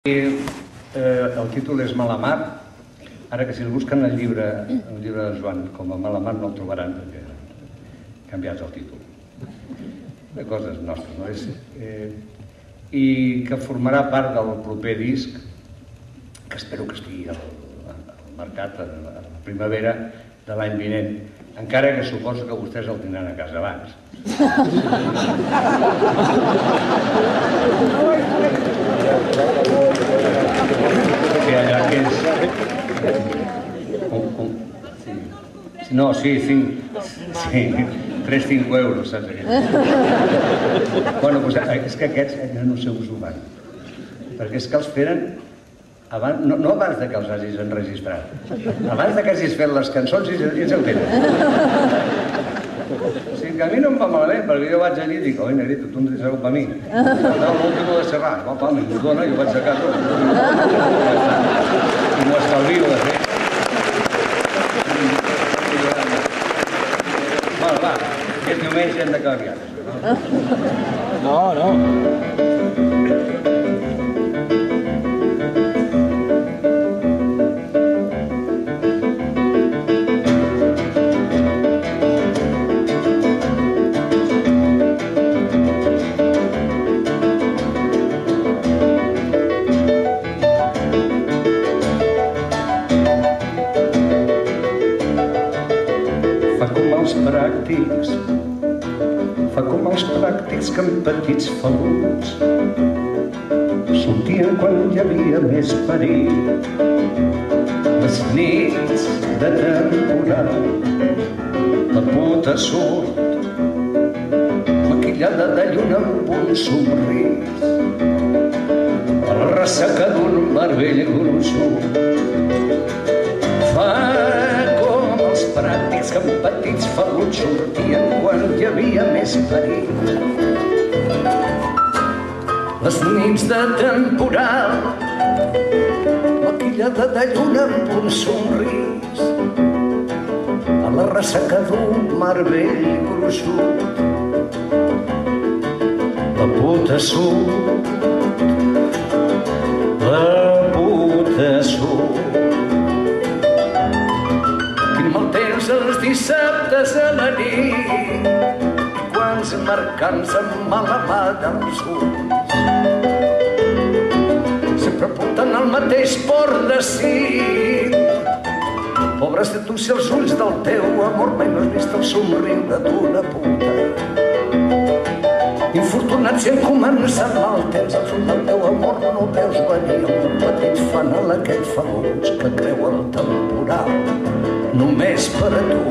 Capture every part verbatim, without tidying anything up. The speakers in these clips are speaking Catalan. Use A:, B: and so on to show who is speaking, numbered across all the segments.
A: El títol és Malamar. Ara que si el busquen el llibre de Joan com a Malamar no el trobaran perquè ha canviat el títol. De coses nostres, no? I que formarà part del proper disc, que espero que estigui al mercat a la primavera de l'any vinent, encara que suposo que vostès el tindran a casa abans. Que allà que és... No, sí, tres cinc euros, saps? Bueno, doncs és que aquests no sé us ho van. Perquè és que els feren no abans que els hagis enregistrat, abans que hagis fet les cançons i ens el tenen. O sigui que a mi no em va malament, perquè jo vaig allí i dic, oi, negrito, tu em tens algo per mi? No, l'último de Serrat, va, pa, m'ho dona, jo vaig sacar tot. I m'ho estalvio de fer. Bueno, va, aquest diumenge hem d'acabar aviat.
B: No, no.
A: Fa com els pràctics que en petits faluts sortien quan hi havia més perill. Les nits de temporada, la puta surt maquillada de lluna amb un somrís, a la ressaca d'un marvell gruixut. Fa pràctics que en petits faluts sortien quan hi havia més perill. Les nits de temporal, maquillada de lluna amb un somrís, a la ressaca d'un marvell gruixut. La puta surt, la puta surt. Els dissabtes a la nit i quants marcants amb mala mà dels ulls sempre porten el mateix port de cim. Pobres de tu si els ulls del teu amor mai no has vist el somriure d'una puta. Infortunat si han començat mal temps, els ulls del teu amor no veus venir amb un petit fanal aquell famós que creu el temporal només per a tu.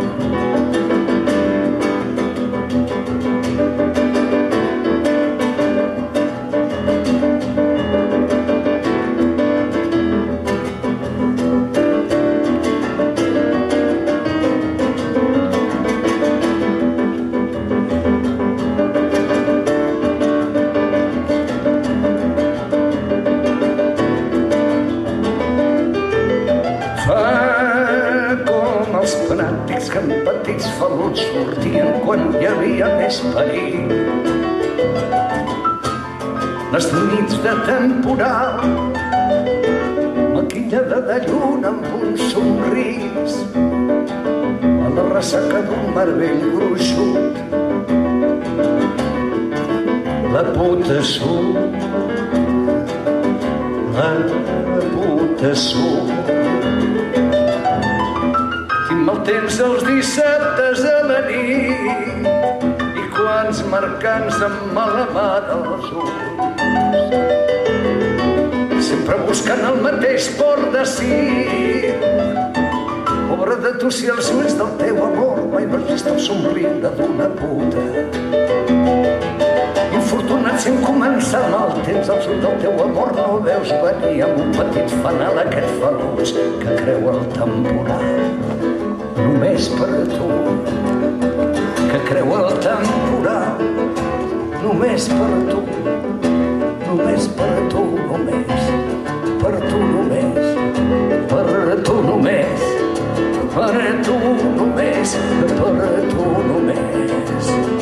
A: Que en petits faluts sortien quan hi havia més perill. Les nits de temporal, maquillada de lluna amb un somrís, a la ressaca d'un marvell gruixut. La puta surt, la puta surt. El temps els dissabtes a la nit i quants marcants amb mala mà dels ulls sempre buscant el mateix port de cim. Pobre de tu si els ulls del teu amor mai no has vist el somriure d'una puta. Infortunat si han començat mal temps, els ulls del teu amor no veus venir amb un petit fanal aquest falús que creu el temporal només per a tu, que creu el temporal només per a tu, només per a tu, només per a tu, només per a tu, només per a tu, només per a tu, només.